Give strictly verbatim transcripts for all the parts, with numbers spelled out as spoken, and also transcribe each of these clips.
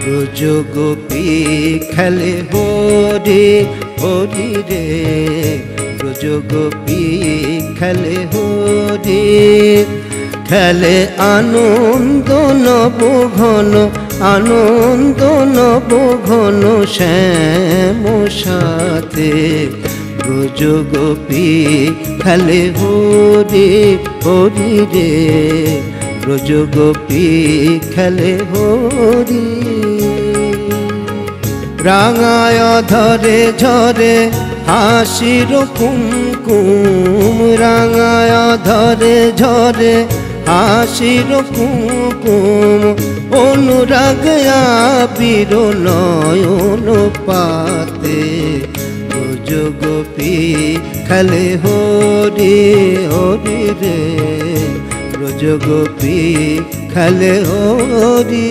ব্রজ গোপী খেলে হরি হরি রে, ব্রজ গোপী খেলে হরি। খেলে আনন্দ নব ঘন, আনন্দ নব ঘন শ্যাম সাথে। ব্রজ গোপী খেলে হরি হরি রে, ব্রজ গোপী খেলে হরি। রাঙায় ধরে ঝরে হাসির কুমকুম, রাঙায় ধরে ঝরে হাসির কুমকুম। অনুরাগ আবির নয়ন পাতে, ব্রজ গোপী খেলে হরি হরি রে, ব্রজ গোপী খেলে হরি।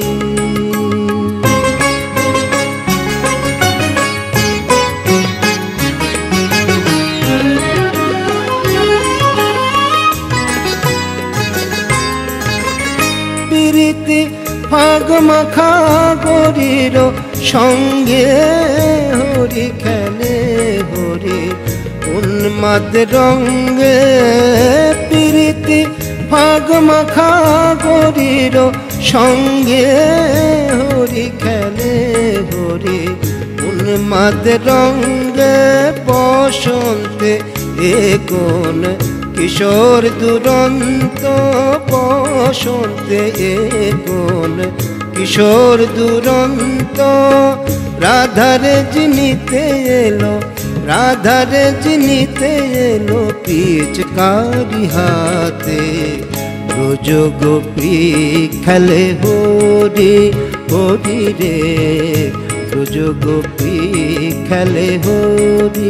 প্রীতি ফাগ মাখা গরির সঙ্গে হরি খেলে হরি উন্মাদ রঙ্গে। প্রীতি ফাগ মাখা গরির সঙ্গে হরি খেলে হরি উন্মাদ রঙ্গে। বসন্তে এ কোন কিশোর দুরন্ত, বসন্তে এ কোন কিশোর দুরন্ত। রাধারে জিনিতে এলো, রাধারে জিনিতে এলো পিচকারি হাতে। ব্রজ গোপী খেলে হরি হরি রে, ব্রজ গোপী খেলে হরি।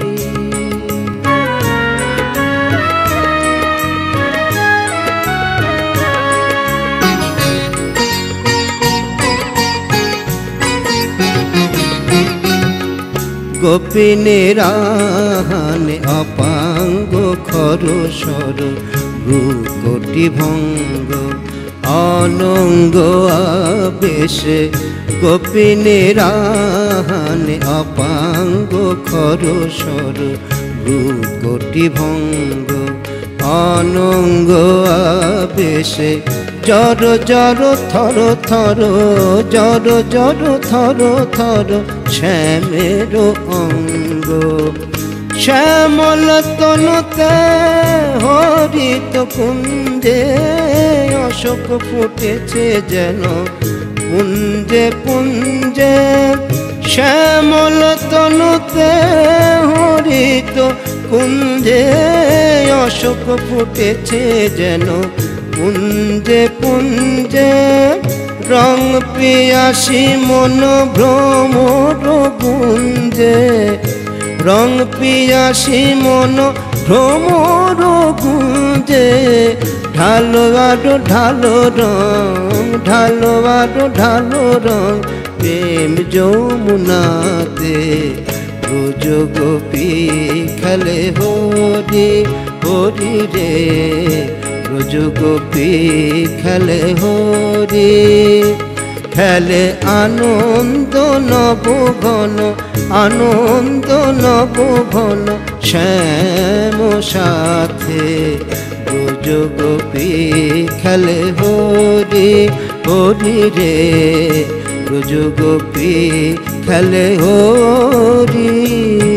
গোপিনীর আহানে অপাঙ্গ খরসর ভ্রুকটি ভঙ্গ অনঙ্গ আবেশে। গোপিনীর আহানে অপাঙ্গ খরসর ভ্রুকটি ভঙ্গ অনঙ্গ আবেশে। জর জর থর থর জর জর থর থর শ্যামের অঙ্গ। শ্যামল তনুতে হরিত কুঞ্জে অশোক ফুটেছে যেন পুঞ্জে পুঞ্জে। শ্যামল তনুতে হরিত কুঞ্জে অশোক ফুটেছে যেন পুঞ্জে পুঞ্জে। রং পিয়াসী মন ভ্রমর গুঞ্জে, রং পিয়াসী মন ভ্রমর গুঞ্জে। ঢালো আরো ঢালো রং, ঢালো আরো ঢালো রং প্রেম যমুনাতে। ব্রজ গোপী খেলে হরি হরি রে, ব্রজ গোপী খেলে হরি। খেলে আনন্দ নব ঘন, আনন্দ নব ঘন শ্যাম সাথে। ব্রজ গোপী খেলে হরি হরি রে, ব্রজ গোপী খেলে হরি।